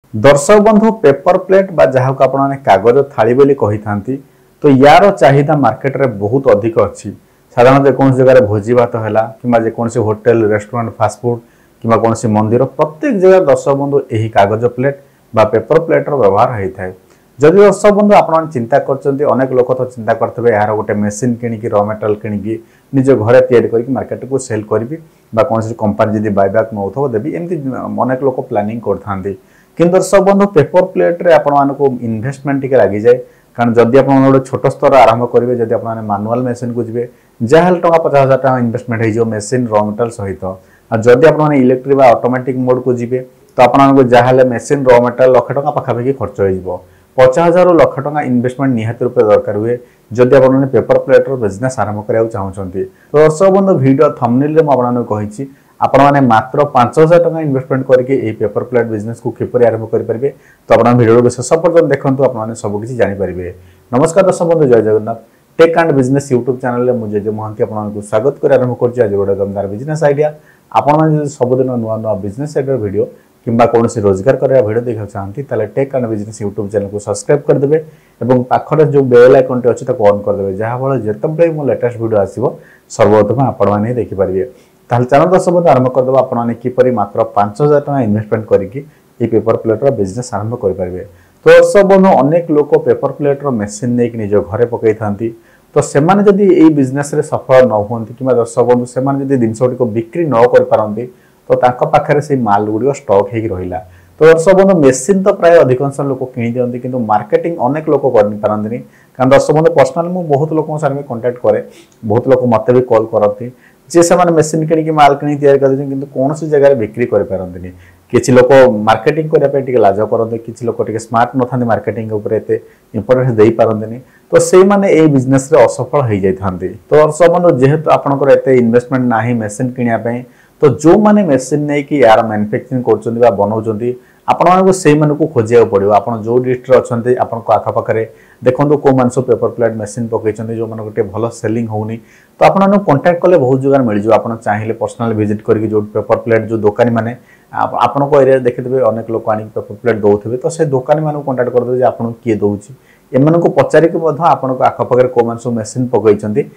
दर्शक बंधु paper plate बा जहाँ को आपने कागज थाली बोली कही थांती तो यार चाहिदा मार्केट रे बहुत अधिक अच्छी साधारण जेकोसी जगह भोजी भात है कि जेकोसी होटेल रेस्टोरेंट फास्टफुड कि कौन मंदिर प्रत्येक जगह दर्शक बंधु यही कागज प्लेट बा पेपर प्लेटर व्यवहार होता है। जदि दर्शक बंधु आप चिंता करनेक लोक तो चिंता करते यार गोटे मेसीन किणिकी र मेटेरियल किणिकी निज घरे तैयारी मार्केट को सेल करी कौन कंपानी जब बायबैक नौ देवी एमती अनेक लोक प्लानिंग करते किंतु दर्शक बंधु पेपर प्लेट रे आपको इन्वेस्टमेंट टिके लगी जाए कारण जदि आप गोटे छोट स्तर आरंभ करेंगे जदि आप मानुआल मेसीन को जी जहाँ टका 50,000 टका इन्वेस्टमेंट हो मेसीन र मेटेरियल सहित जदि आप इलेक्ट्रिक ऑटोमेटिक मोड को जी तो आपको जहाँ मेसीन र मेटेरियल लाख टका पाखापाखि खर्च हो 50,000 लाख टका इन्वेस्टमेंट निहाती रूप दरकार हुए जदि आप पेपर प्लेटर बिजनेस आरंभ करने चाहते तो दर्शक बंधु वीडियो थंबनेल में आपको आपने मात्र 5,000 टका इन्वेस्टमेंट करके पेपर प्लेट बिजनेस को किपर आरंभ करेंगे तो आप वीडियो को शेष पर्यटन देखते आपने सबकि जानीपारे। नमस्कार दर्शक बंधु, जय Jagannath. Tech and business YouTube channel में मुझे जे महांती आपको स्वागत कर आरंभ कर आज गोटे दमदार बिजनेस आइडिया आपने सबुदिन नुआ नुआ बिजनेस आइडिया वीडियो किंबा कौन रोजगार करने वीडियो देखा चाहती tech and business YouTube channel को सब्सक्राइब करदे और पाखरे जो बेल आइकन टी अच्छी ऑन करदे जहाँफल जिते मो लेटेस्ट वीडियो आसो सर्वप्रथम आपने देखिपारे। ताल चैनल दर्शक बंधु आरंभ करदे आपने किपरि मात्र 5,000 टका इन्वेस्टमेंट करके पेपर प्लेटर बिजनेस आरंभ करेंगे। तो दर्शक बंधु अनेक लोक पेपर प्लेटर मेसीन नहीं निज घरे पकई था तो सेमाने जदि ये बिजनेस रे सफल न होती कि दर्शक बंधु सेमाने जदि जिनस को बिक्री न कर पारती तो तांका पाखरे से माल गुड़िक स्टक हो रहा। तो दर्शक बंधु मेसीन तो प्राय अधिकांश लोक किणी दिखती किंतु मार्केटिंग अनेक लोक करपारती कारण दर्शक बंधु पर्सनाल मुझे बहुत लोक साथ कंटाक्ट करे बहुत लोक मत भी कॉल करती जे से मेसीन किणी माल कि तैयारी कौन सी जगह बिक्री करपारती किसी लोक मार्केटिंग करने लाज करते किसी लोक स्मार्ट न था मार्केटिंग इंपोर्टेंस दे पारती तो से माने ए बिजनेस रे असफल हो जाती। तो दर्शक बंधु जेहेतु आपंकर एत इन्वेस्टमेंट ना मेसीन किनापी तो जो मैंने मेसीन नहीं कि यार मैन्युफैक्चरिंग कर बनाऊँ आपको से खोजा पड़ो आप जो डिस्ट्रिक्ट अच्छे आपको आखपाखे देखो कौ मान सब पेपर प्लेट मेसीन पकई जो मैंने गोटे भल सेलिंग होनी तो आपको कंटाक्ट कले बहुत जगह मिल जाए। आप चाहिए पर्सनाल विजिट करके जो पेपर प्लेट जो दुकानी मैंने आपण एरिया देखिए अनेक लोक आनी पेपर प्लेट दौथे तो से दुकानी मानक कंटाक्ट करदे आपको किए दौर एम को पचारिक आखपाखे कौ मान सब मेसीन पकई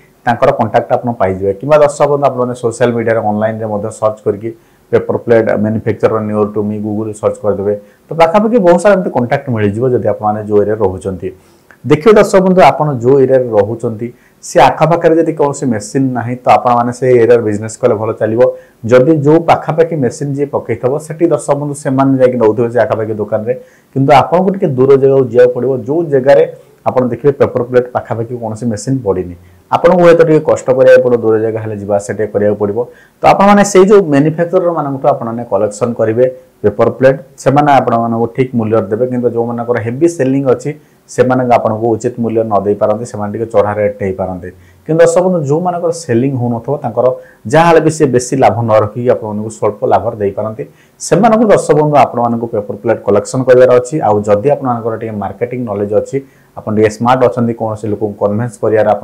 कंटाक्ट आप पाइबे कि दर्शक बंधु आपने सोशल मीडिया ऑनलाइन सर्च करके paper plate manufacturer near to me Google search करदे तो पाखापाखि बहुत सारा कंटाक्ट मिल जाए जब आपने जो एरिया रोचे। देखिए दर्शक बंधु आप जो एरिया रोचे सी आखपाखे जब कौन मेसीन ना तो आपने से एरिया बिजनेस कले भल चलो जदि जो पाखापाखि मेसीन जी पकई से दर्शक बंधु से नौथे से आखपाखि दुकान में किंतु आपको टे दूर जगह जावा पड़ो जो जगार आप देखिए पेपर प्लेट पाखापाखि कौन मेसीन पड़नी आपको हूँ तो कष्ट करा पड़ो दूर जगह जावासे करा पड़ो तो आपने से जो मैन्युफैक्चरर मानक आपने कलेक्शन करेंगे पेपर प्लेट से आपको ठीक मूल्य देते कि जो मानक हेवी सेलिंग अच्छी से आपको उचित मूल्य न दे पारती से चढ़ा रेट नहीं पारते कि दर्शक बंधु जो मान सेलिंग हो जहाँ भी सी बेसी लाभ न रखिक आपको स्वल्प लाभ दे पारती से दर्शक बंधु आपको पेपर प्लेट कलेक्शन करार अच्छी आदि आपंकर मार्केटिंग नॉलेज अच्छी आप स्मार्ट अच्छा कौन से लोक कन्वेन्स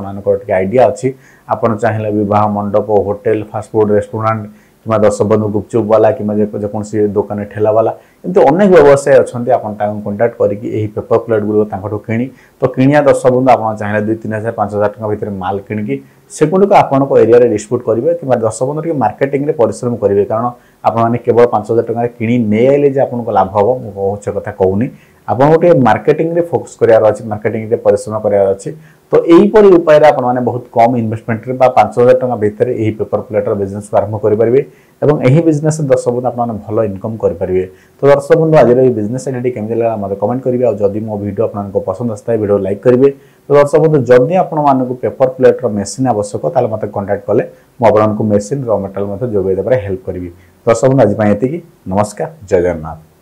कर आइडिया अच्छी आप चाहिए विवाह मंडप होटेल फास्टफुड रेस्टोरेंट कि दर्शक बंधु गुपचुप वाला कि जेकोसी दुकान ठेला वाला एमती अनेक व्यवसाय अच्छा आप कंटाक्ट करके पेपर प्लेट गुड़िक किणी तो किणिया दर्शक बंधु आप चाहिए 2-3,000 5,000 टका भितर माल किणिकी सेगुड़िक आपको एरिया डिस्ट्रीब्यूट करेंगे कि दर्शक बंधु मार्केटिंग रे परिश्रम करेंगे कारण आपने केवल 5,000 टका किणी नहीं आइले जे आपको लाभ हम मुझे कथा कहूनी आपको गोटे मार्केटिंग रे फोकस करार अच्छी मार्केटिंग रे परिश्रम करार अच्छी तो यहीपरि उपाय आपने बहुत कम इन्वेस्टमेंट 5,000 टका भितर यही पेपर प्लेटर बिजनेस को आरंभ करेंगे और यही बिजनेस दर्शक बंधु आपने भल इनकम करेंगे। तो दर्शक बंधु आज बिजनेस आइडिया केमती लगा मतलब कमेंट करेंगे और जदि मो वीडियो आपको पसंद आसता है वीडियो लाइक करेंगे। तो दर्शक बंधु जदि आपको पेपर प्लेटर मेसीन आवश्यक ताले मत कंटाक्ट कले मुझे मेसीन र मेटेरियल जोगेदेवे हेल्प करी। दर्शक बंधु आज ये नमस्कार, जय जगन्नाथ।